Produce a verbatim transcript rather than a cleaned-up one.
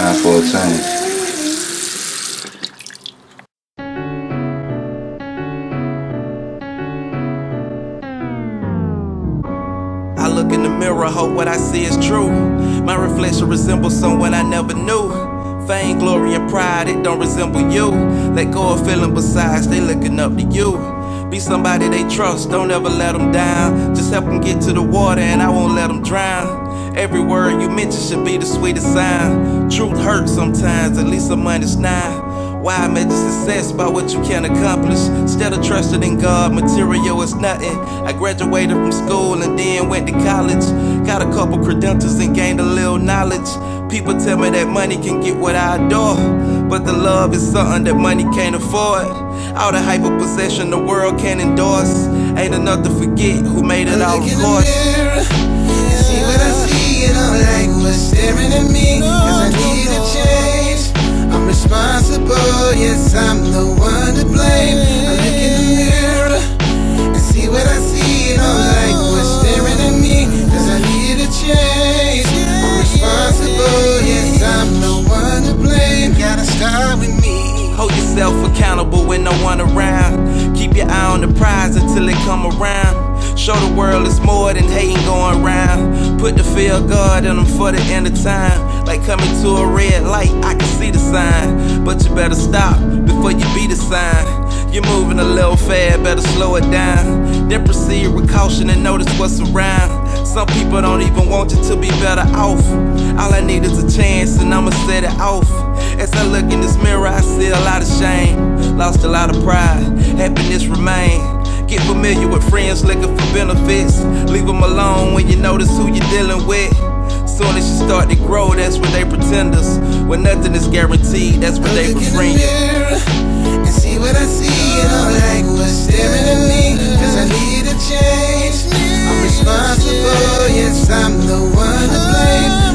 Time for a change. I look in the mirror, hope what I see is true. My reflection resembles someone I never knew. Fame, glory, and pride, it don't resemble you. Let go of feeling besides, they looking up to you. Be somebody they trust, don't ever let them down. Just help them get to the water and I won't let them drown. Every word you mention should be the sweetest sound. Truth hurts sometimes, at least some money's now. Why measure success by what you can accomplish? Instead of trusting in God, material is nothing. I graduated from school and then went to college. Got a couple credentials and gained a little knowledge. People tell me that money can get what I adore, but the love is something that money can't afford. All the hyper possession the world can't endorse. Ain't enough to forget who made it all, of course. See what I see and I'm like, what's staring at me? Cause I need a change. I'm responsible, yes, I'm the one to blame. I look in the mirror and see what I see and I'm like, what's staring at me? Cause I need a change. I'm responsible, yes, I'm the one to blame. Gotta start with me. Hold yourself accountable when no one around. Keep your eye on the prize until it come around. Show the world it's more than hating going round. Put the fear of God in them for the end of time. Like coming to a red light, I can see the sign. But you better stop before you be the sign. You're moving a little fast, better slow it down. Then proceed with caution and notice what's around. Some people don't even want you to be better off. All I need is a chance and I'ma set it off. As I look in this mirror, I see a lot of shame. Lost a lot of pride, happiness remain. Get familiar with friends looking for benefits. Leave them alone when you notice who you're dealing with. Soon as you start to grow, that's when they pretenders. When nothing is guaranteed, that's when they befriend you. And see what I see and I'm like, what's staring at me? Cause I need a change. I'm responsible, yes, I'm the one to blame.